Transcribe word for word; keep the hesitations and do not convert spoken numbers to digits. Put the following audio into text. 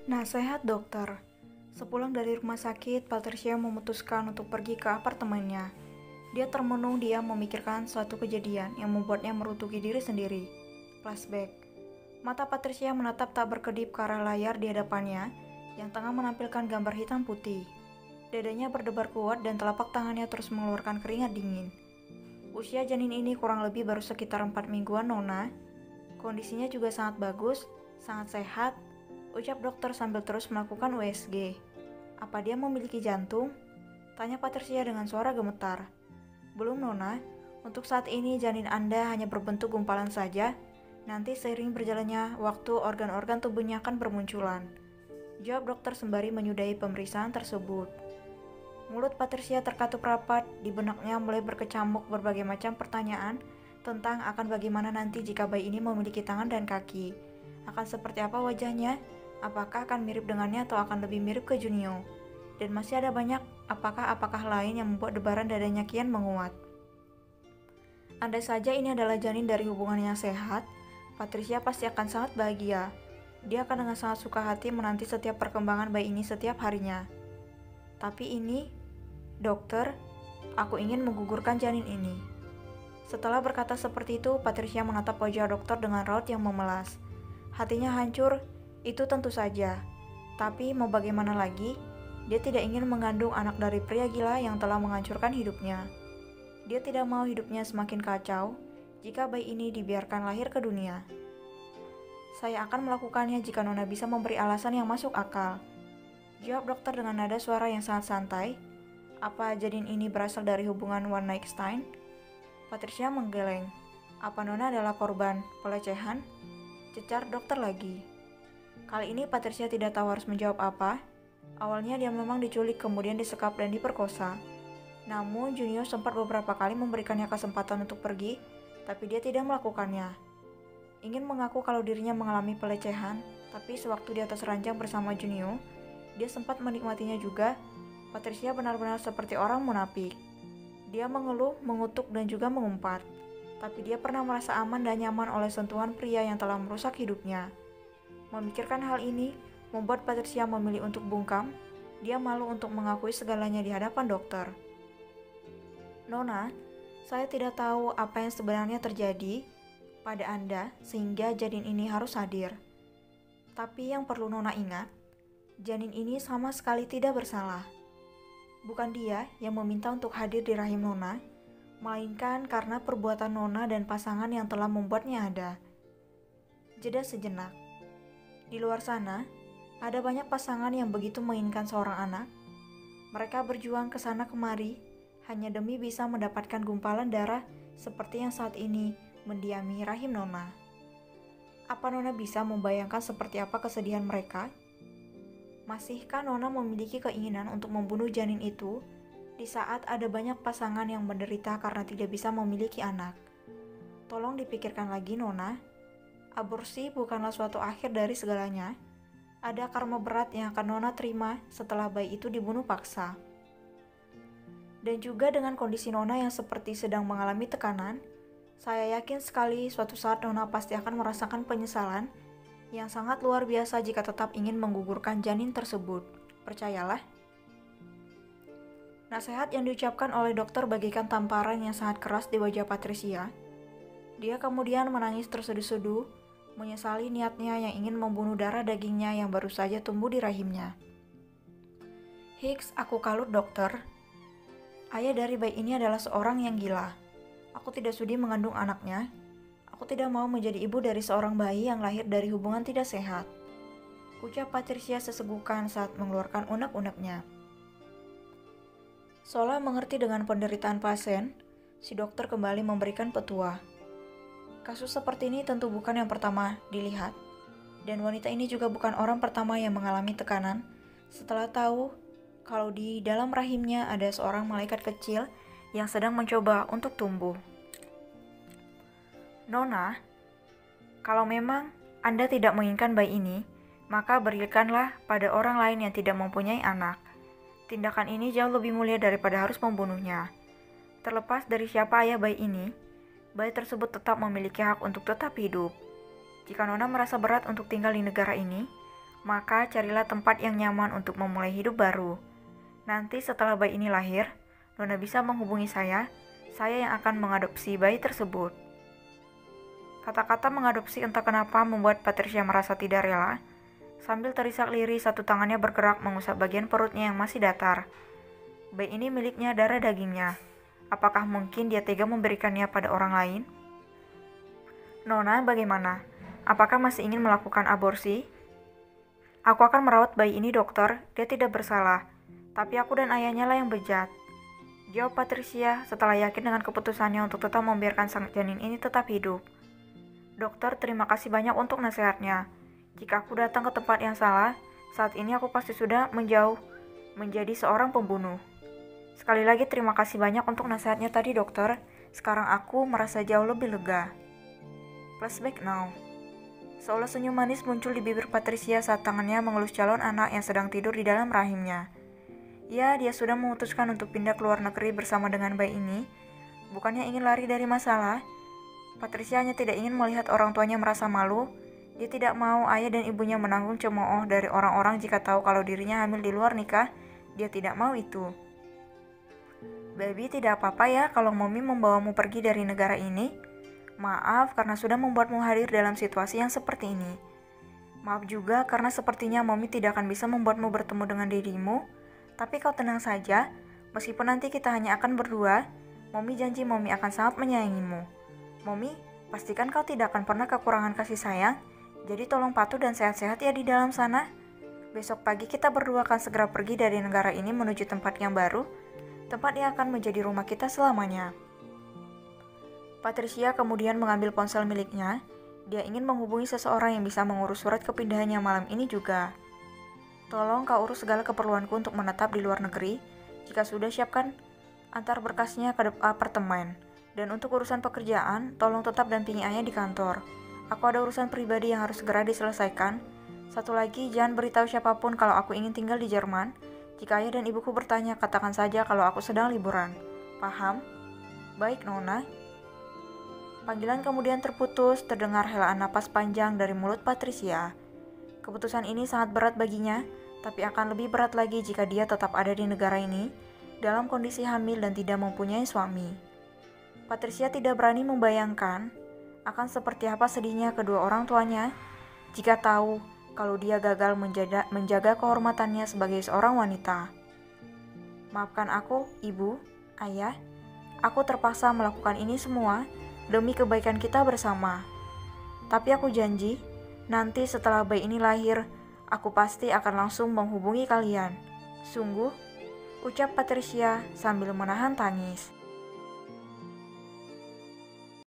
Nasehat dokter. Sepulang dari rumah sakit, Patricia memutuskan untuk pergi ke apartemennya. Dia termenung diam memikirkan suatu kejadian yang membuatnya merutuki diri sendiri. Flashback. Mata Patricia menatap tak berkedip ke arah layar di hadapannya yang tengah menampilkan gambar hitam putih. Dadanya berdebar kuat dan telapak tangannya terus mengeluarkan keringat dingin. Usia janin ini kurang lebih baru sekitar empat mingguan, Nona. Kondisinya juga sangat bagus, sangat sehat, ucap dokter sambil terus melakukan U S G. Apa dia memiliki jantung? Tanya Patricia dengan suara gemetar. Belum, Nona. Untuk saat ini janin Anda hanya berbentuk gumpalan saja. Nanti seiring berjalannya waktu organ-organ tubuhnya akan bermunculan. Jawab dokter sembari menyudahi pemeriksaan tersebut. Mulut Patricia terkatup rapat, di benaknya mulai berkecamuk berbagai macam pertanyaan tentang akan bagaimana nanti jika bayi ini memiliki tangan dan kaki. Akan seperti apa wajahnya? Apakah akan mirip dengannya atau akan lebih mirip ke Junio? Dan masih ada banyak apakah-apakah lain yang membuat debaran dadanya kian menguat. Andai saja ini adalah janin dari hubungan yang sehat, Patricia pasti akan sangat bahagia. Dia akan dengan sangat suka hati menanti setiap perkembangan bayi ini setiap harinya. Tapi ini, dokter, aku ingin menggugurkan janin ini. Setelah berkata seperti itu, Patricia menatap wajah dokter dengan raut yang memelas. Hatinya hancur. Itu tentu saja, tapi mau bagaimana lagi? Dia tidak ingin mengandung anak dari pria gila yang telah menghancurkan hidupnya. Dia tidak mau hidupnya semakin kacau jika bayi ini dibiarkan lahir ke dunia. Saya akan melakukannya jika Nona bisa memberi alasan yang masuk akal. Jawab dokter dengan nada suara yang sangat santai. Apa janin ini berasal dari hubungan one night stand? Patricia menggeleng. Apa Nona adalah korban pelecehan? Cecar dokter lagi. Kali ini Patricia tidak tahu harus menjawab apa. Awalnya dia memang diculik, kemudian disekap dan diperkosa. Namun Junio sempat beberapa kali memberikannya kesempatan untuk pergi, tapi dia tidak melakukannya. Ingin mengaku kalau dirinya mengalami pelecehan, tapi sewaktu di atas ranjang bersama Junio, dia sempat menikmatinya juga. Patricia benar-benar seperti orang munafik. Dia mengeluh, mengutuk, dan juga mengumpat. Tapi dia pernah merasa aman dan nyaman oleh sentuhan pria yang telah merusak hidupnya. Memikirkan hal ini membuat Patricia memilih untuk bungkam. Dia malu untuk mengakui segalanya di hadapan dokter. Nona, saya tidak tahu apa yang sebenarnya terjadi pada Anda sehingga janin ini harus hadir. Tapi yang perlu Nona ingat, janin ini sama sekali tidak bersalah. Bukan dia yang meminta untuk hadir di rahim Nona, melainkan karena perbuatan Nona dan pasangan yang telah membuatnya ada. Jeda sejenak. Di luar sana, ada banyak pasangan yang begitu menginginkan seorang anak. Mereka berjuang ke sana kemari hanya demi bisa mendapatkan gumpalan darah seperti yang saat ini mendiami rahim Nona. Apa Nona bisa membayangkan seperti apa kesedihan mereka? Masihkah Nona memiliki keinginan untuk membunuh janin itu di saat ada banyak pasangan yang menderita karena tidak bisa memiliki anak? Tolong dipikirkan lagi, Nona. Aborsi bukanlah suatu akhir dari segalanya. Ada karma berat yang akan Nona terima setelah bayi itu dibunuh paksa. Dan juga dengan kondisi Nona yang seperti sedang mengalami tekanan, saya yakin sekali suatu saat Nona pasti akan merasakan penyesalan yang sangat luar biasa jika tetap ingin menggugurkan janin tersebut. Percayalah. Nasihat yang diucapkan oleh dokter bagaikan tamparan yang sangat keras di wajah Patricia. Dia kemudian menangis terseduh-seduh, menyesali niatnya yang ingin membunuh darah dagingnya yang baru saja tumbuh di rahimnya. Hicks, aku kalut dokter. Ayah dari bayi ini adalah seorang yang gila. Aku tidak sudi mengandung anaknya. Aku tidak mau menjadi ibu dari seorang bayi yang lahir dari hubungan tidak sehat. Ucap Patricia sesegukan saat mengeluarkan unek-uneknya. Seolah mengerti dengan penderitaan pasien, si dokter kembali memberikan petua. Kasus seperti ini tentu bukan yang pertama dilihat, dan wanita ini juga bukan orang pertama yang mengalami tekanan setelah tahu kalau di dalam rahimnya ada seorang malaikat kecil yang sedang mencoba untuk tumbuh. Nona, kalau memang Anda tidak menginginkan bayi ini, maka berikanlah pada orang lain yang tidak mempunyai anak. Tindakan ini jauh lebih mulia daripada harus membunuhnya. Terlepas dari siapa ayah bayi ini, bayi tersebut tetap memiliki hak untuk tetap hidup. Jika Nona merasa berat untuk tinggal di negara ini, Maka carilah tempat yang nyaman untuk memulai hidup baru. Nanti setelah bayi ini lahir, Nona bisa menghubungi saya, saya yang akan mengadopsi bayi tersebut. Kata-kata mengadopsi entah kenapa membuat Patricia merasa tidak rela. Sambil terisak lirih, satu tangannya bergerak mengusap bagian perutnya yang masih datar. Bayi ini miliknya darah dagingnya. Apakah mungkin dia tega memberikannya pada orang lain? Nona, bagaimana? Apakah masih ingin melakukan aborsi? Aku akan merawat bayi ini, dokter. Dia tidak bersalah. Tapi aku dan ayahnya lah yang bejat. Jawab Patricia setelah yakin dengan keputusannya untuk tetap membiarkan sang janin ini tetap hidup. Dokter, terima kasih banyak untuk nasihatnya. Jika aku datang ke tempat yang salah, saat ini aku pasti sudah menjauh menjadi seorang pembunuh. Sekali lagi terima kasih banyak untuk nasihatnya tadi, dokter. Sekarang aku merasa jauh lebih lega. Flashback now. Seolah senyum manis muncul di bibir Patricia saat tangannya mengelus calon anak yang sedang tidur di dalam rahimnya. Ya, dia sudah memutuskan untuk pindah ke luar negeri bersama dengan bayi ini. Bukannya ingin lari dari masalah. Patricia hanya tidak ingin melihat orang tuanya merasa malu. Dia tidak mau ayah dan ibunya menanggung cemooh dari orang-orang jika tahu kalau dirinya hamil di luar nikah. Dia tidak mau itu. Baby, tidak apa-apa ya kalau Mommy membawamu pergi dari negara ini. Maaf karena sudah membuatmu hadir dalam situasi yang seperti ini. Maaf juga karena sepertinya Mommy tidak akan bisa membuatmu bertemu dengan dirimu. Tapi kau tenang saja, meskipun nanti kita hanya akan berdua, Mommy janji Mommy akan sangat menyayangimu. Mommy, pastikan kau tidak akan pernah kekurangan kasih sayang. Jadi tolong patuh dan sehat-sehat ya di dalam sana. Besok pagi kita berdua akan segera pergi dari negara ini menuju tempat yang baru. Tempat yang akan menjadi rumah kita selamanya. Patricia kemudian mengambil ponsel miliknya. Dia ingin menghubungi seseorang yang bisa mengurus surat kepindahannya malam ini juga. Tolong kau urus segala keperluanku untuk menetap di luar negeri. Jika sudah, siapkan antar berkasnya ke apartemen. Dan untuk urusan pekerjaan, tolong tetap dampingi ayah di kantor. Aku ada urusan pribadi yang harus segera diselesaikan. Satu lagi, jangan beritahu siapapun kalau aku ingin tinggal di Jerman. Jika ayah dan ibuku bertanya, katakan saja kalau aku sedang liburan. Paham? Baik, Nona. Panggilan kemudian terputus, terdengar helaan napas panjang dari mulut Patricia. Keputusan ini sangat berat baginya, tapi akan lebih berat lagi jika dia tetap ada di negara ini, dalam kondisi hamil dan tidak mempunyai suami. Patricia tidak berani membayangkan akan seperti apa sedihnya kedua orang tuanya jika tahu kalau dia gagal menjaga, menjaga kehormatannya sebagai seorang wanita. Maafkan aku, ibu, ayah. Aku terpaksa melakukan ini semua demi kebaikan kita bersama. Tapi aku janji, nanti setelah bayi ini lahir, aku pasti akan langsung menghubungi kalian. Sungguh, ucap Patricia sambil menahan tangis.